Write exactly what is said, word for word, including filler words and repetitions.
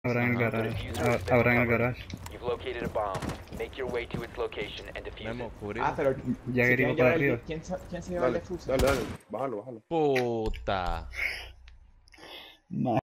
Habrá en el Ajá. garage. Ah, Habrá en el garage. You've located a bomb. Make your way to its location and defuse Memo, it. cubrir. Ah, pero Ya si que quieren iba para llevar el arriba. di- ¿quién, se- quién se lleva el Dale, defuser? dale, dale. Bájalo, bájalo. Puta. Ma-